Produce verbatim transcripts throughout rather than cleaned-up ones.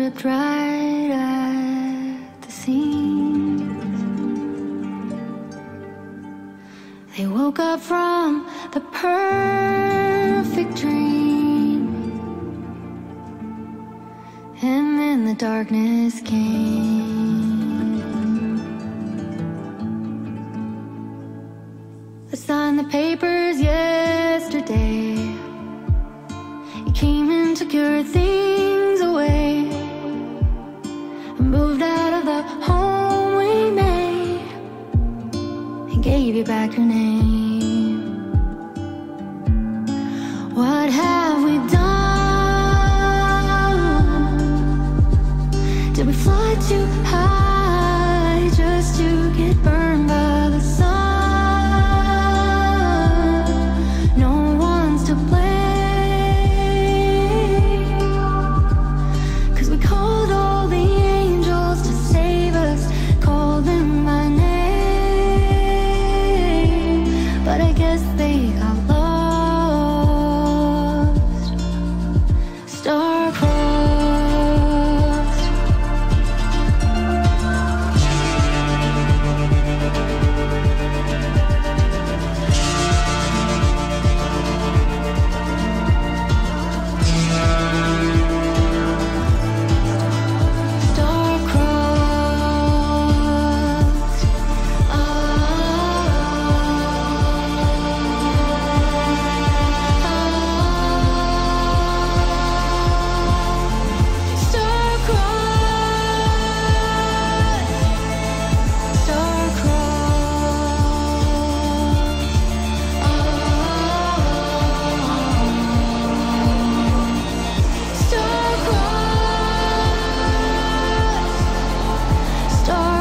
ripped right at the seams. They woke up from the perfect dream, and then the darkness came. I signed the papers yesterday. You came and took your things away, and moved out of the home we made, and gave you back your name. What have we done? Did we fly too high just to get burned by the sun? No one's to blame, 'cause we called all the angels to save us, called them by name, but I guess they got lost. Star-crossed. Star-crossed. Ah.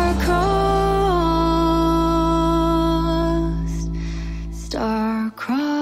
Star-crossed. Star-crossed.